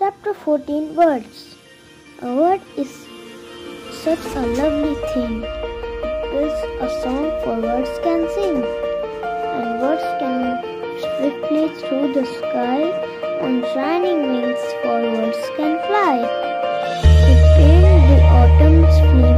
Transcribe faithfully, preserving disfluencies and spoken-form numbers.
Chapter fourteen Words. A word is such a lovely thing. It is a song for words can sing, and words can move swiftly through the sky, on shining wings for words can fly. To paint the autumn's flame